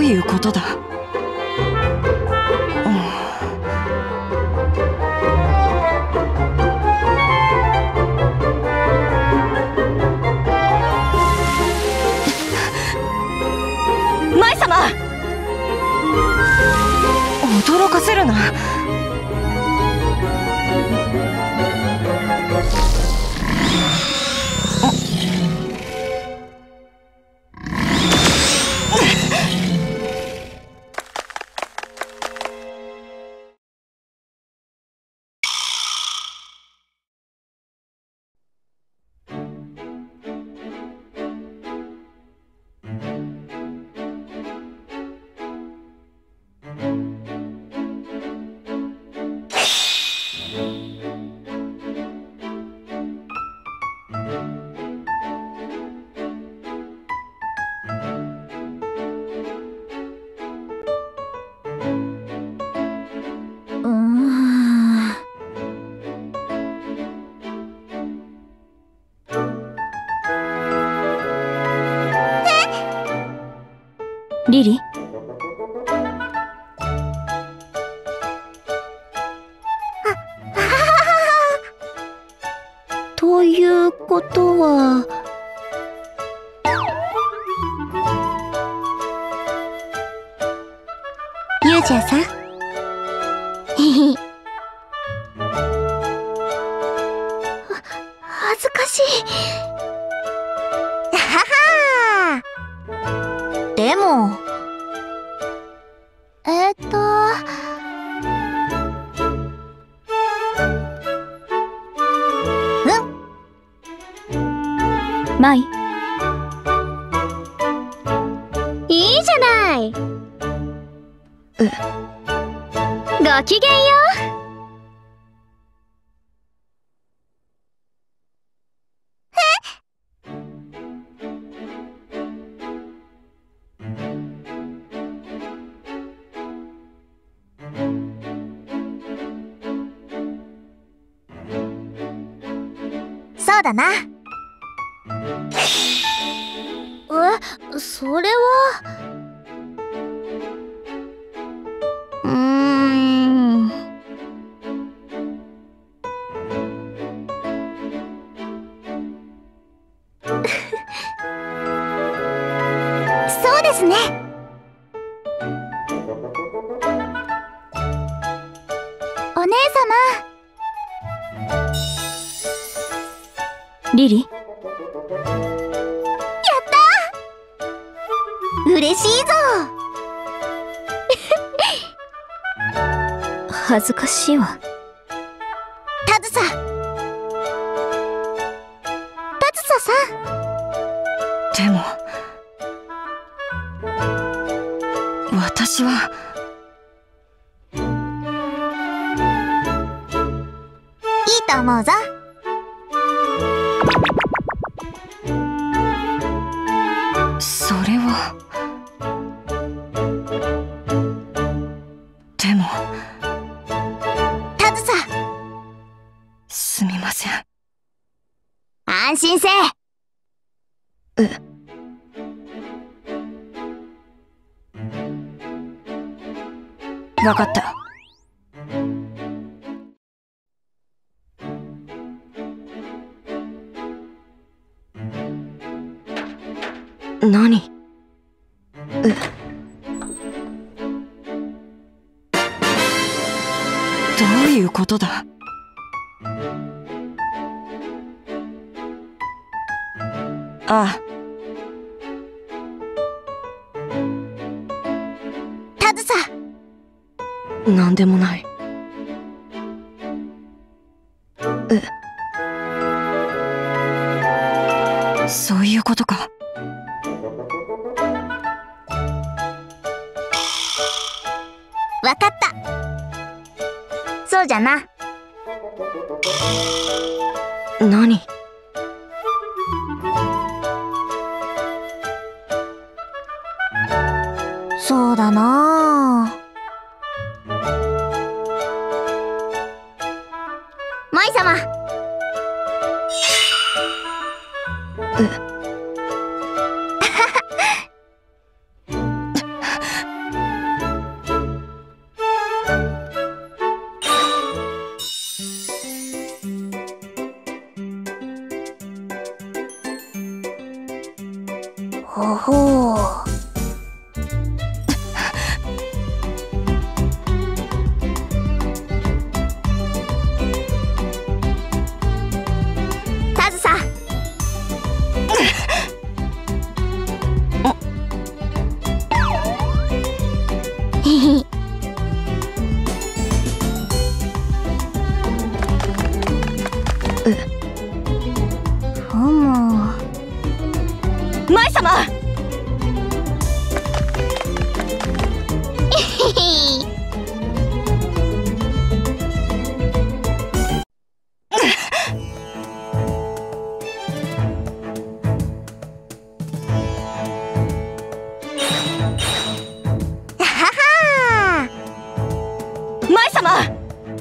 いうことだ。舞様、驚かせるな。 リリ？ということは、ユージャーさん恥ずかしい。でも、マイ、いいじゃない。ごきげんよう。そうだな。それは。そうですね。お姉様。リリ？嬉しいぞ。恥ずかしいわ。タズサさん。 でも私は。 いいと思うぞ。 それは。でもタズサ、 すみません。 安心せえ。 わかった。何？どういうことだ？ああ。 タズサ。 なんでもない。そういうことか。 わかった。そうじゃな。 何？ そうだな。マイ様。 おお。タズさ。へへ。 舞様。舞様。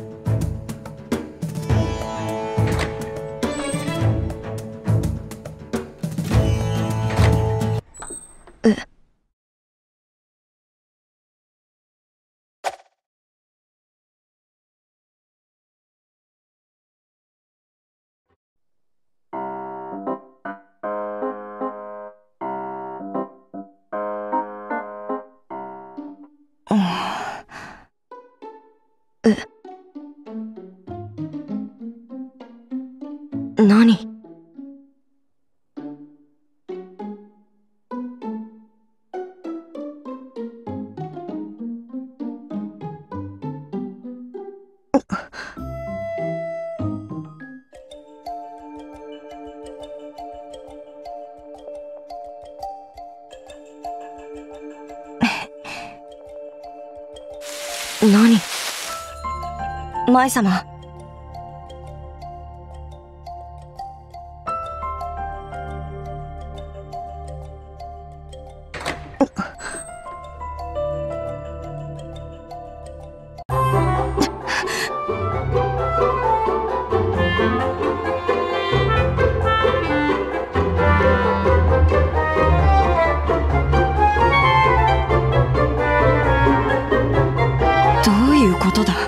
何？何？舞様。どういうことだ？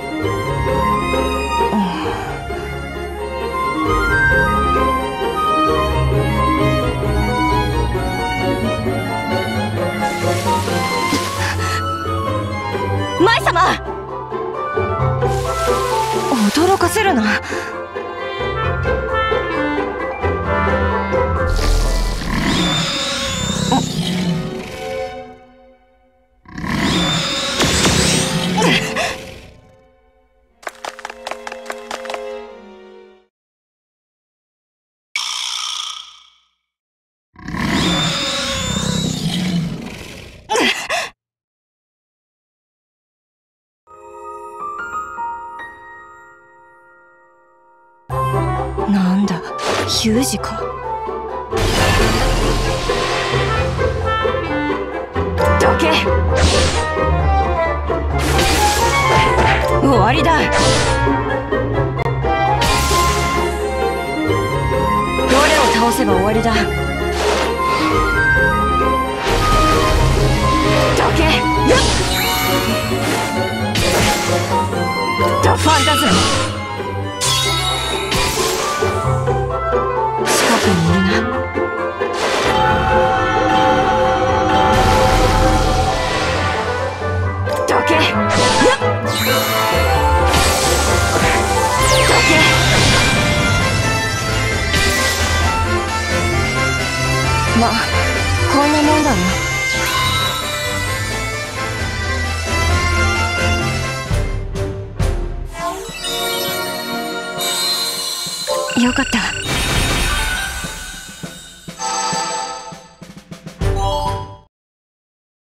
舞様！驚かせるな。なんだ、ヒュージか。どけ。終わりだ。どれを倒せば終わりだ。どけ。よっ。ドファンタズム。近くにいるな。どけ。よっ。どけ。ま、こんなもんだな。よかった。